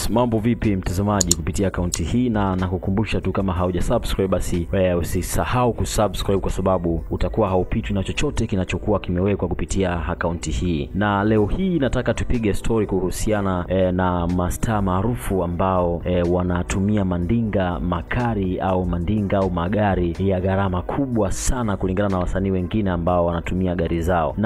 Yes, mambo vipi mtazamaji kupitia akaunti hii, na nakukumbusha tu kama hauja subscribe basi usisahau kusubscribe kwa sababu utakuwa haupitwi na chochote kinachokuwa kimewekwa kupitia akaunti hii. Na leo hii nataka tupige story kuhusiana na mastaa maarufu ambao wanatumia mandinga makari au mandinga au magari ya gharama kubwa sana kulingana na wasanii wengine ambao wanatumia gari zao.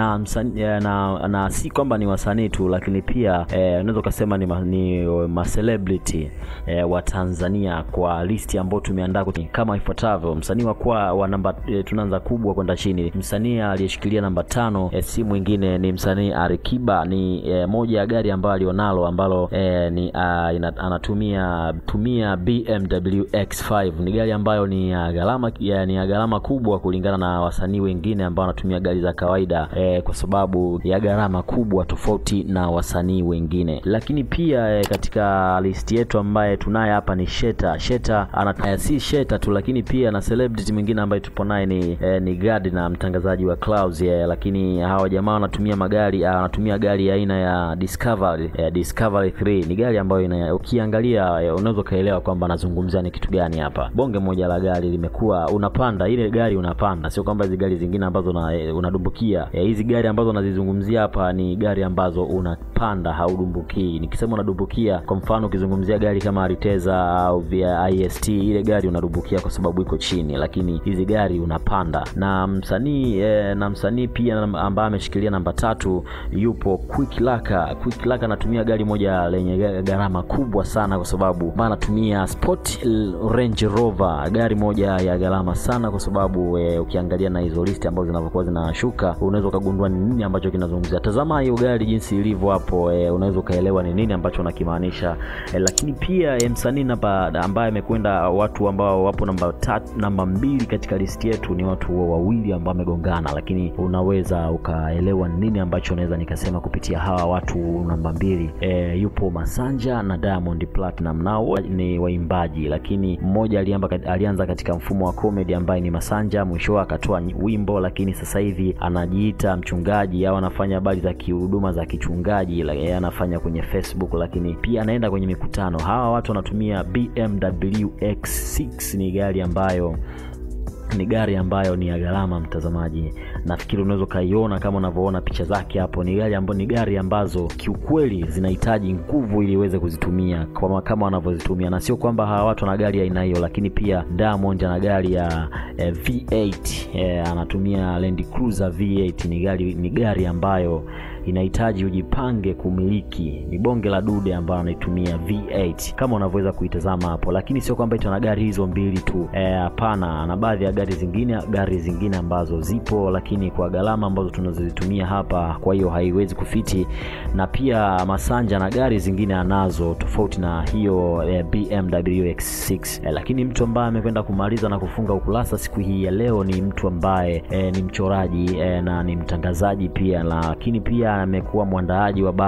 Na si kwamba ni wasanii tu, lakini pia unaweza kusema ni celebrity wa Tanzania kwa listi ambayo tumeandaa kama ifuatavyo. Msanii wa namba tunaanza kubwa kwenda chini. Msanii aliyeshikilia namba 5 si mwingine ni msanii Alikiba. Ni moja ya gari ambalo alionalo ambalo anatumia BMW X5. Ni gari ambayo ni ya gharama kubwa kulingana na wasanii wengine ambao wanatumia gari za kawaida kwa sababu ya gharama kubwa tofauti na wasanii wengine. Lakini pia katika listi yetu ambaye tunaye hapa ni Sheta. Si Sheta tu, lakini pia na celebrity mwingine ambaye tupo naye ni Gad na mtangazaji wa Clouds. Lakini hawa jamaa wanatumia gari aina ya Discovery 3. Ni gari ambayo ukiangalia unaweza kaelewa kwamba anazungumzia ni kitu gani hapa. Bonge moja la gari limekuwa unapanda ile gari unapanda, sio kwamba hizo gari zingine ambazo unadumbukia. Hizi gari ambazo nazizungumzia hapa ni gari ambazo unapanda haudumbukii. Nikisema unadumbukia, kwa mfano ukizungumzia gari kama Ariteza au via IST, ile gari unadumbukia kwa sababu iko chini, lakini hizi gari unapanda. Na msanii pia ambaye ameshikilia namba 3 yupo Quick Laka anatumia gari moja lenye gharama kubwa sana kwa sababu anatumia Sport Range Rover, gari moja ya gharama sana kwa sababu ukiangalia na hizo list ambazo zinazokuwa zinashuka unaweza kugundua ni nini ambacho kinazungumzia. Tazama hiyo gari jinsi ilivyo hapo, unaweza kaelewa ni nini ambacho nakimaanisha. Lakini pia msanii ambaye amekwenda, watu ambao wapo namba 2 katika listi yetu ni watu wawili ambao wamegongana, lakini unaweza ukaelewa nini ambacho naweza nikasema kupitia hawa watu namba 2. Yupo Masanja na Diamond Platinum. Nao ni waimbaji, lakini mmoja alianza katika mfumo wa comedy ambaye ni Masanja, mwisho akatoa wimbo, lakini sasa hivi anajiita mchungaji au anafanya habari za kihuduma za kichungaji, anafanya kwenye Facebook, lakini pia anaenda kwenye mikutano. Hawa watu wanatumia BMW X6. Ni gari ambayo ni ya gharama mtazamaji. Nafikiri unaweza kaiona kama unavyoona picha zake hapo. Ni gari ambazo kiukweli zinahitaji nguvu ili iweze kuzitumia kama wanavyozitumia, na sio kwamba hawa watu na gari aina hiyo. Lakini pia Diamond ana gari ya V8, anatumia Land Cruiser V8. Ni gari ambayo inahitaji ujipange kumiliki. Ni bonge la dude ambayo anaitumia V8 kama unavyoweza kuitazama hapo. Lakini sio kwamba ita na gari hizo mbili tu, hapana. Na baadhi ya gari zingine ambazo zipo, lakini kwa gharama ambazo tunazozitumia hapa, kwa hiyo haiwezi kufiti. Na pia Masanja na gari zingine anazo tofauti na hiyo BMW X6. Lakini mtu ambaye amekwenda kumaliza na kufunga ukurasa siku hii ya leo ni mtu ambaye ni mchoraji na ni mtangazaji pia, lakini pia amekuwa mwandaaji wa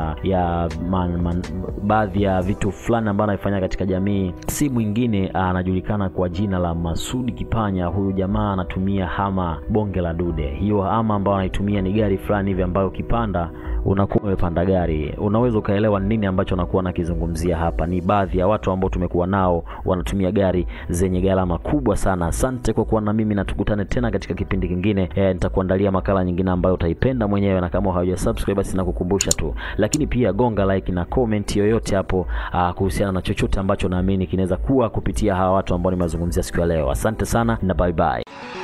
baadhi ya vitu fulani ambavyo anafanya katika jamii. Si mwingine anajulikana kwa jina la Masudi Kipanya. Huyu jamaa anatumia Hama, bonge la dude. Hiyo Hama ambayo anaitumia ni gari fulani hivi ambayo ukipanda unakuwa umepanda gari. Unaweza kaelewa nini ambacho anakuwa nakizungumzia hapa. Ni baadhi ya watu ambao tumekuwa nao wanatumia gari zenye gharama kubwa sana. Asante kwa kuwa na mimi, na tukutane tena katika kipindi kingine. Nitakuandalia makala nyingine ambayo utaipenda mwenyewe, na kama hauja subscribe basi nakukumbusha tu. Lakini pia gonga like na comment yoyote hapo kuhusiana na chochote ambacho naamini kinaweza kuwa kupitia hawa watu ambao nimezungumzia siku ya leo. Asante sana na bye bye.